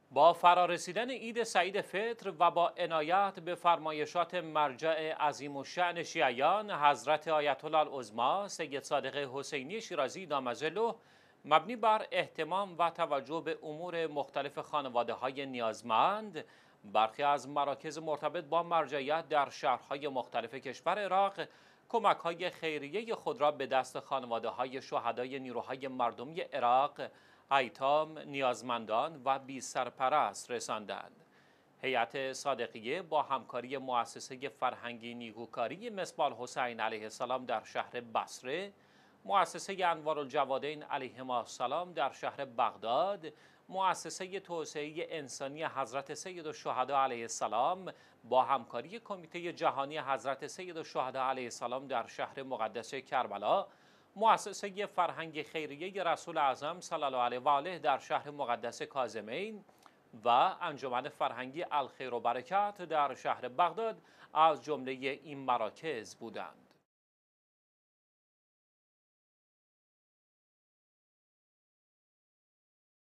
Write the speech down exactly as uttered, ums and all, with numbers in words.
با فرارسیدن عید سعید فطر و با عنایت به فرمایشات مرجع عظیم الشأن شیعیان حضرت آیت الله العظما سید صادق حسینی شیرازی دام ظله، مبنی بر اهتمام و توجه به امور مختلف خانواده‌های نیازمند، برخی از مراکز مرتبط با مرجعیت در شهرهای مختلف کشور عراق کمک‌های خیریه خود را به دست خانواده‌های شهدای نیروهای مردمی عراق، ایتام، نیازمندان و بی سرپرست رساندند. هیئت صادقیه با همکاری مؤسسه فرهنگی نیکوکاری مصباح الحسین علیه السلام در شهر بصره، مؤسسه انوارالجوادین علیهما السلام در شهر بغداد، مؤسسه توسعه انسانی حضرت سید الشهدا علیه السلام با همکاری کمیته جهانی حضرت سید الشهدا علیه السلام در شهر مقدس کربلا، مؤسسه فرهنگ خیریه رسول اعظم صلی الله علیه و آله در شهر مقدس کاظمین و انجمن فرهنگی الخیر و برکت در شهر بغداد از جمله این مراکز بودند.